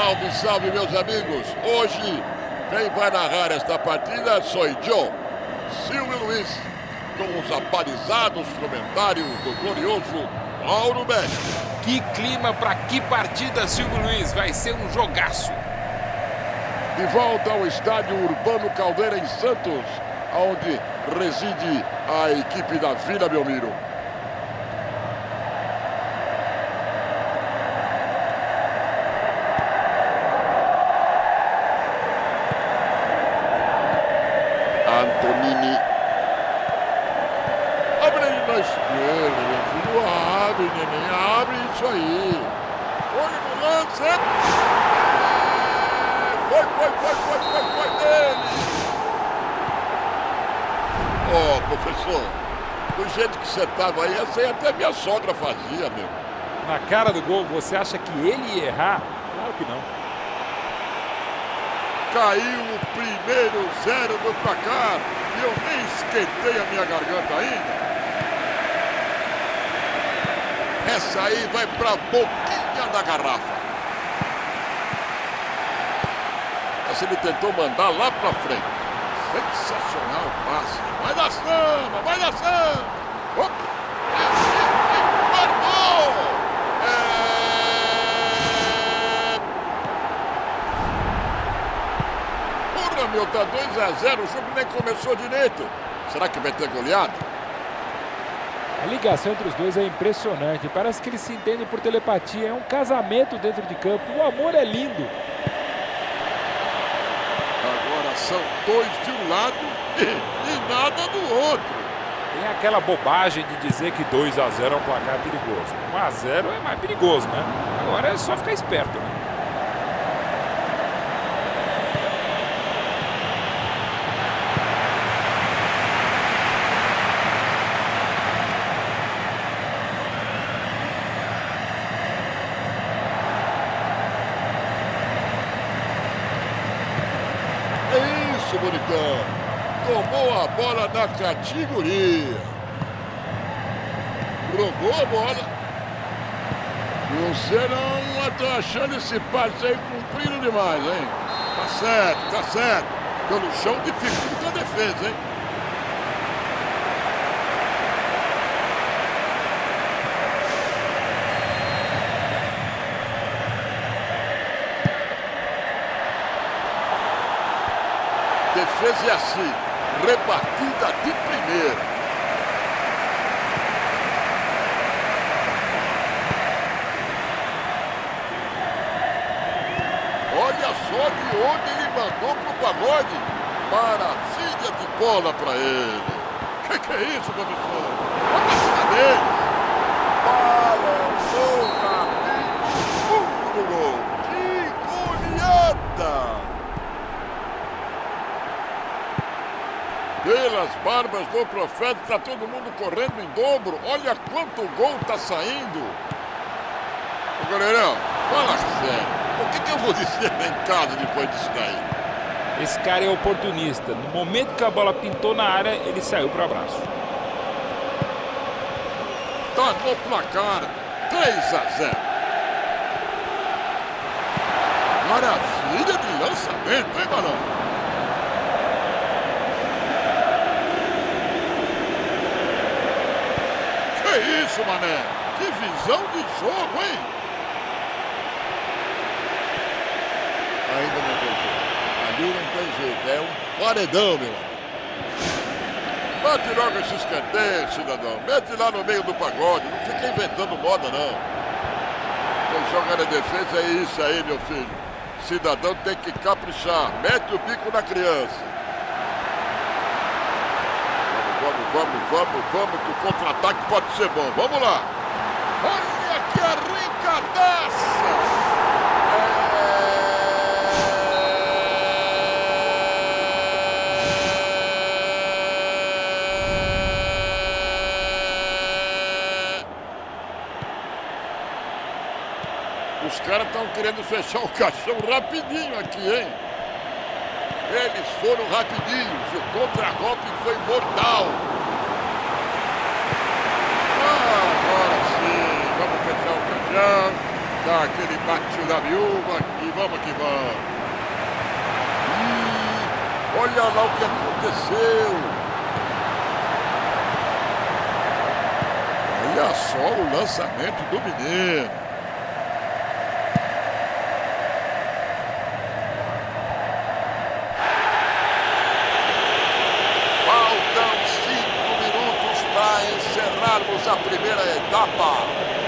Salve, salve, meus amigos! Hoje, quem vai narrar esta partida sou eu, Silvio Luiz, com os abalizados comentários do glorioso Mauro Betti. Que clima para que partida, Silvio Luiz! Vai ser um jogaço! De volta ao estádio Urbano Caldeira em Santos, onde reside a equipe da Vila Belmiro. Antonini. Abre ele na esquerda, meu filho. Abre, neném. Abre isso aí. Olha no lance. Foi dele. Ô, professor, do jeito que você tava aí, essa aí até minha sogra fazia, meu. Na cara do gol, você acha que ele ia errar? Claro que não. Caiu o primeiro 0 do placar e eu nem esquentei a minha garganta ainda. Essa aí vai pra boquinha da garrafa. Essa ele tentou mandar lá pra frente. Sensacional o passe. Vai dar samba, vai dar samba. Opa. Marcou! Porra, meu, tá 2-0, o jogo nem começou direito. Será que vai ter goleada? A ligação entre os dois é impressionante. Parece que eles se entendem por telepatia. É um casamento dentro de campo. O amor é lindo. Agora são dois de um lado e nada do outro. Tem aquela bobagem de dizer que 2-0 é um placar perigoso. 1-0 é mais perigoso, né? Agora é só ficar esperto, né? É isso, bonitão. Tomou a bola na categoria. Roubou a bola. E o Serão tá achando esse passe aí cumprido demais, hein? Tá certo, tá certo. Pelo chão dificulta a defesa, hein? Defesa é assim, rebatida de primeira. Olha só de onde ele mandou pro pagode. Maravilha de bola pra ele. Que é isso, professor? Olha a cima dele. Balançou na fundo do gol. Que goleada! Pelas barbas do profeta, está todo mundo correndo em dobro. Olha quanto gol está saindo. Ô, galera, fala sério. O que eu vou dizer em casa depois disso daí? Esse cara é oportunista. No momento que a bola pintou na área, ele saiu para o abraço. Tá no placar, 3-0. Maravilha de lançamento, hein, Balão? Que isso, mané? Que visão de jogo, hein? Ainda não tem jeito. Ali não tem jeito. É um paredão, meu amigo. Bate logo esse escanteio, cidadão. Mete lá no meio do pagode. Não fica inventando moda, não. Quem joga na defesa é isso aí, meu filho. Cidadão tem que caprichar. Mete o bico na criança. Vamos, que o contra-ataque pode ser bom. Vamos lá. Olha que arrancadaça. Os caras estão querendo fechar o caixão rapidinho aqui, hein? Eles foram rapidinhos. O contra-golpe foi mortal. Agora sim, vamos fechar o caixão. Dá aquele bate da viúva e vamos que vamos. Olha lá o que aconteceu. Olha só o lançamento do menino. Faltam 5 minutos para encerrarmos a primeira etapa.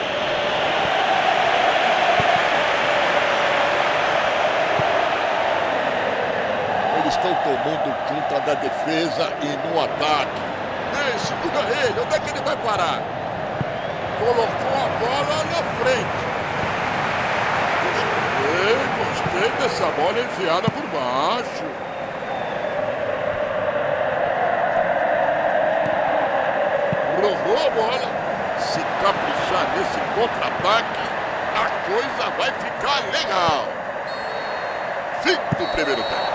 Estão tomando conta da defesa e no ataque. Ei, segura ele, onde é que ele vai parar? Colocou a bola na frente. Gostei dessa bola enfiada por baixo. Roubou a bola. Se caprichar nesse contra-ataque, a coisa vai ficar legal. Fim do primeiro tempo.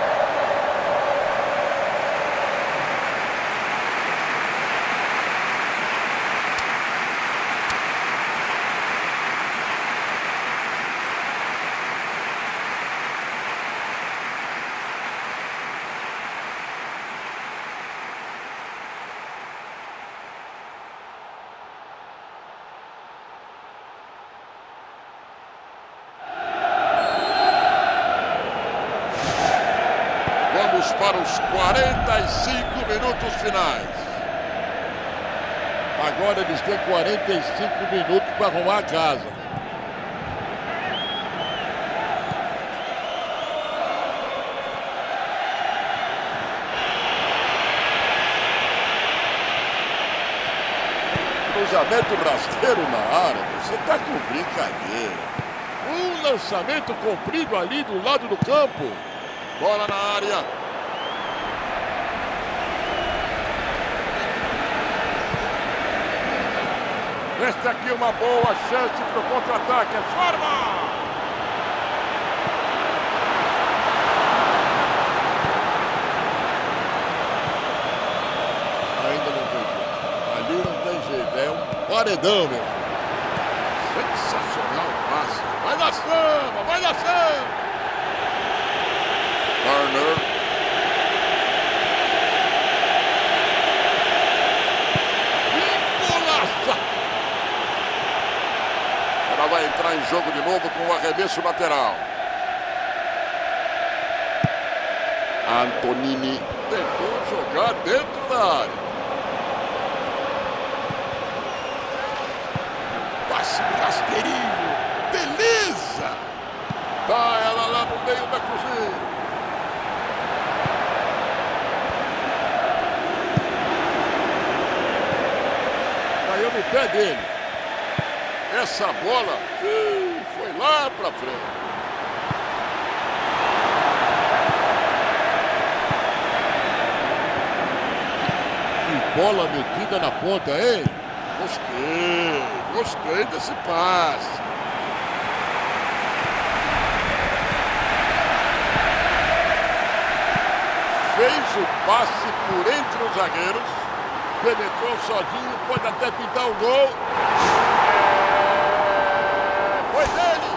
Vamos para os 45 minutos finais. Agora eles têm 45 minutos para arrumar a casa. Cruzamento rasteiro na área. Você está com brincadeira. Um lançamento comprido ali do lado do campo. Bola na área. Esta aqui é uma boa chance para o contra-ataque. Forma! Ainda não tem jeito. Ali não tem jeito. É um paredão, meu. Sensacional passe. Vai na samba, vai na samba. Turner. Ela vai entrar em jogo de novo com o arremesso lateral. Antonini tentou jogar dentro da área. Passe rasteirinho. Beleza! Tá ela lá no meio da Cruzeiro. Caiu no pé dele. Essa bola foi lá pra frente. Que bola metida na ponta, hein? Gostei desse passe. Fez o passe por entre os zagueiros. Penetrou sozinho, pode até pintar o gol. Foi dele!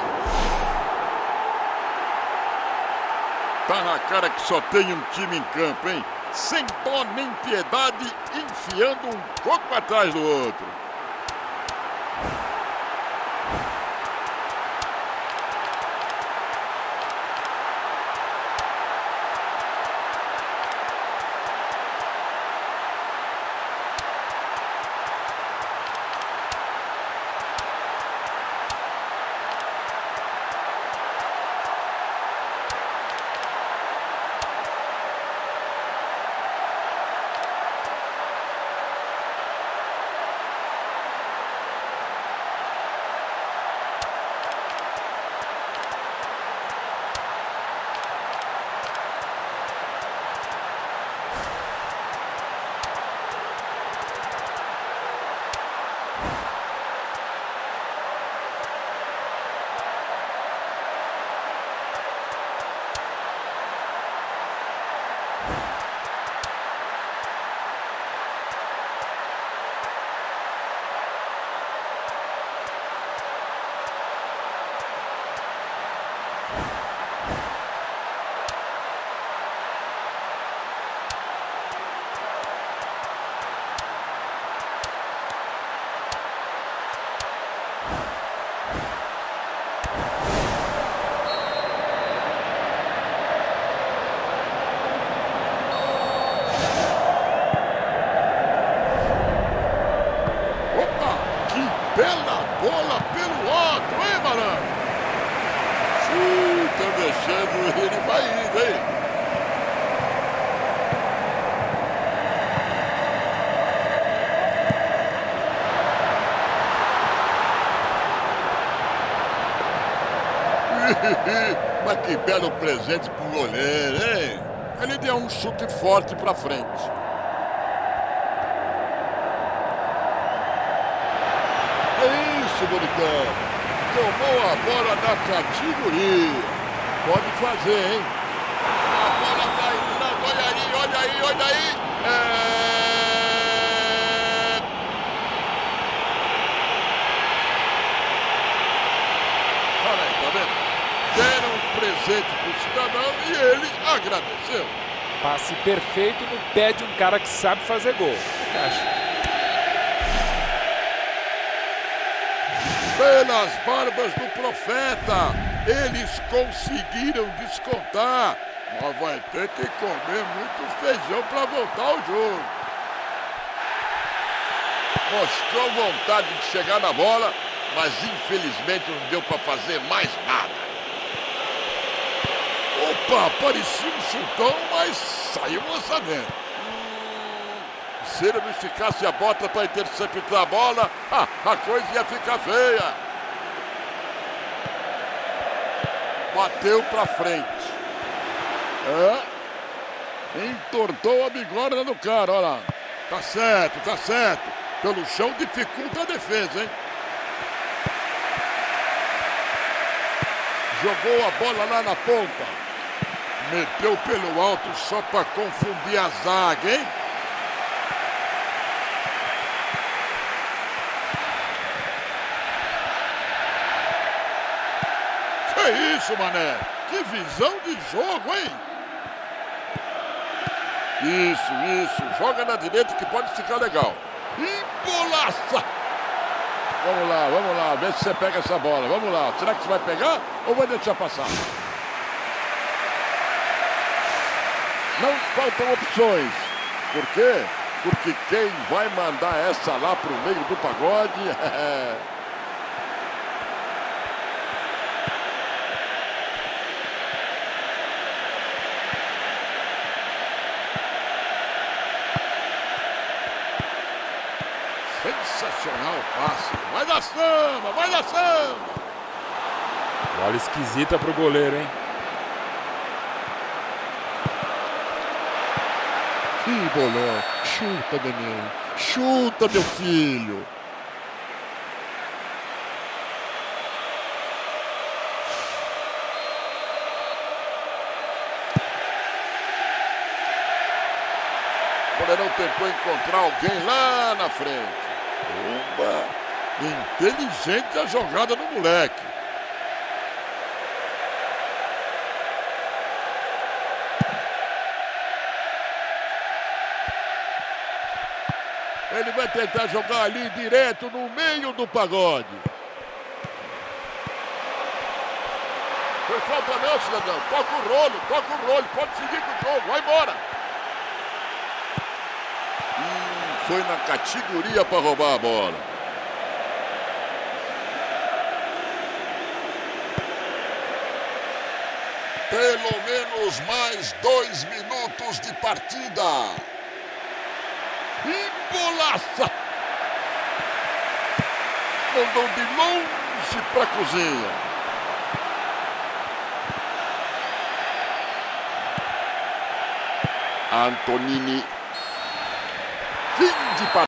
Tá na cara que só tem um time em campo, hein? Sem dó nem piedade, enfiando um pouco atrás do outro. Mas que belo presente pro goleiro, hein? Ele deu um chute forte pra frente. É isso, bonitão. Tomou a bola na categoria. Pode fazer, hein? A bola tá entrando. Olha aí, olha aí, olha aí. Olha aí, tá vendo? Deram um presente pro cidadão e ele agradeceu. Passe perfeito no pé de um cara que sabe fazer gol. Acho. Pelas barbas do profeta, eles conseguiram descontar. Mas vai ter que comer muito feijão para voltar ao jogo. Mostrou vontade de chegar na bola, mas infelizmente não deu para fazer mais nada. Opa, parecia um chutão, mas saiu um lançamento. Se ele não esticasse a bota para interceptar a bola, a coisa ia ficar feia. Bateu para frente. Entortou a bigorna do cara, olha lá. Tá certo, tá certo. Pelo chão dificulta a defesa, hein? Jogou a bola lá na ponta. Meteu pelo alto só para confundir a zaga, hein? Que isso, mané? Que visão de jogo, hein? Isso. Joga na direita que pode ficar legal. Embolaça! Vamos lá. Vê se você pega essa bola. Vamos lá. Será que você vai pegar ou vai deixar passar? Não faltam opções. Por quê? Porque quem vai mandar essa lá pro meio do pagode sensacional o passe. Vai dar samba, vai dar samba. Bola esquisita pro goleiro, hein? Que bolão. Chuta, neném. Chuta, meu filho. O goleirão tentou encontrar alguém lá na frente. Opa! Inteligente a jogada do moleque. Ele vai tentar jogar ali direto no meio do pagode. Foi falta não, cidadão. Toca o rolo. Pode seguir com o jogo. Vai embora. Foi na categoria para roubar a bola. Pelo menos mais 2 minutos de partida. Embolaça! Mandou de longe para a cozinha. Antonini. Fim de partida.